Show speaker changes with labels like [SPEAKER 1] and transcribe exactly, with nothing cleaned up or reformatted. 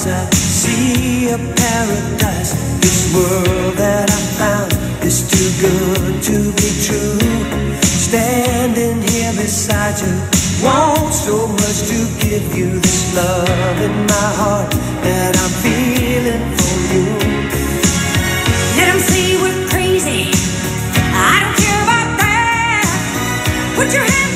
[SPEAKER 1] eyes I see a paradise. This world that I found is too good to be true. Standing here beside you, want so much to give you this love in my heart that I'm feeling for you.
[SPEAKER 2] Let them say we're crazy, I don't care about that. Put your hands